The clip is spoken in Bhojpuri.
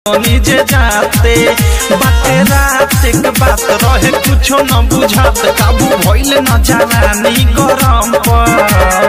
निजे जाते बाते रात के बात रहे कुछो न बुझात काबू भइल न जवानी गरम पर